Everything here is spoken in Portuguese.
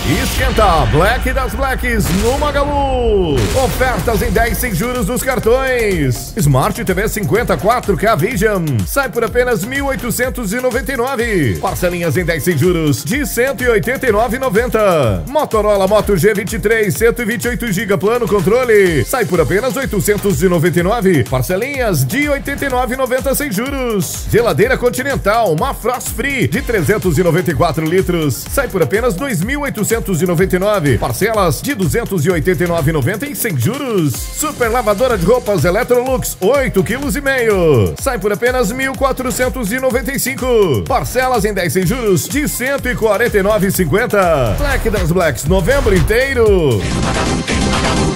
Esquenta Black das Blacks no Magalu. Ofertas em 10 sem juros nos cartões. Smart TV 54K Vision sai por apenas 1.899. Parcelinhas em 10 sem juros de 189,90. Motorola Moto G23 128 GB plano controle sai por apenas 899. Parcelinhas de 89,90 sem juros. Geladeira Continental, uma Frost Free de 394 litros sai por apenas 2.899. Parcelas de 289,90 e sem juros. Super lavadora de roupas Electrolux 8,5 kg sai por apenas 1.495. Parcelas em 10 sem juros de 149,50. Black das Blacks novembro inteiro.